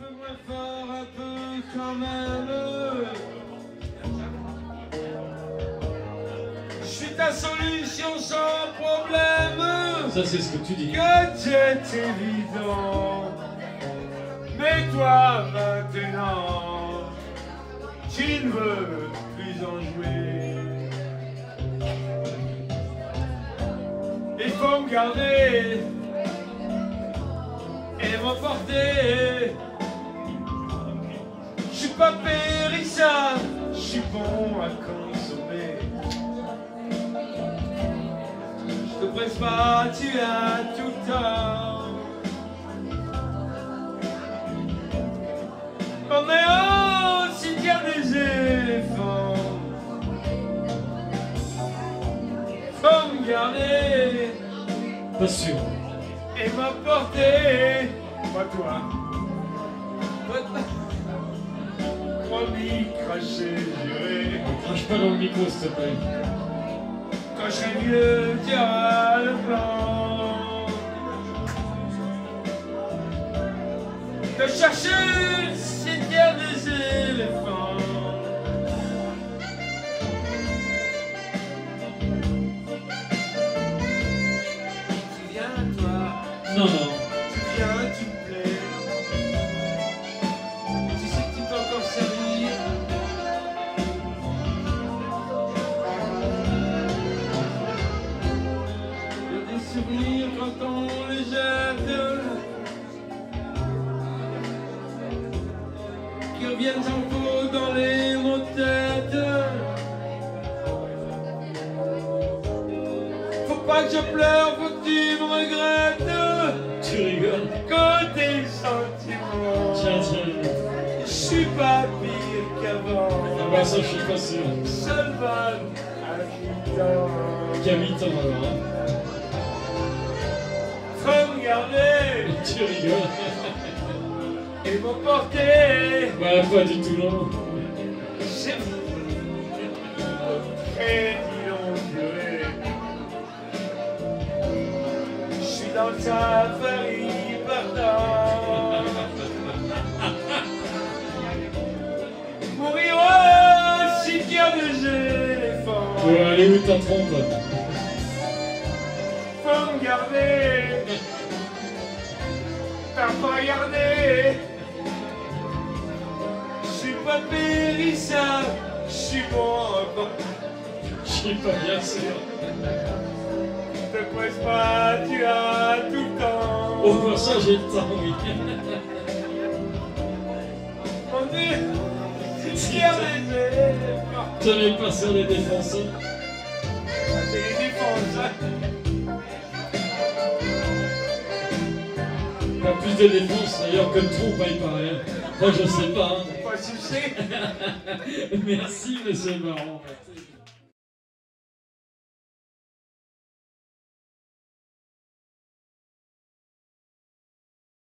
peu moins fort, un peu quand même. Je suis ta solution sans problème. Ça, c'est ce que tu dis. Que c'est évident. Mais toi, maintenant, tu ne veux plus en jouer. Il faut me garder et m'emporter. Je suis pas périssable, je suis bon à consommer. Je te presse pas, tu as tout le temps. On est au cimetière des éléphants. Faut me garder. Pas sûr. Et m'apporter. Pas toi. Promis, cracher, juré. Crache pas dans le micro, s'il te plaît. Quand je serai vieux, tu auras le plan de chercher le cimetière des éléphants. Souviens-toi. Non, non. Tu viens, tu me plais. Tu sais que tu peux encore servir. Il y a des souvenirs quand on les jette, qui reviennent sans faute dans les mots de tête. Faut pas que je pleure, faut que tu me regrettes. Tu rigoles. Côté sentiments, Tiens, tiens. je suis pas pire qu'avant. Ah bah ça, je suis pas sûr. Seul mal à mi-temps. Qu'à mi-temps, alors. Hein. Faut me garder Tu rigoles. et m'emporter. Bah, pas du tout, non. J'ai très longue durée. Je suis dans le safari partant. Mourir au cimetière des éléphants. Ouais, allez où ta trompe? Faut me garder. T'as pas regardé. Je suis pas périssable. Je suis bon. Je suis pas bien sûr. Te presse pas, tu as tout le temps. Oh, pour ça, j'ai le temps, oui. Mon Dieu, c'est fier des éléphants. Tu n'avais pas sur les défenseurs. C'est les défenses. Pas plus de défense d'ailleurs que de trompe, il paraît. Moi, je sais pas. Hein. Pas sucer. Merci, monsieur le baron.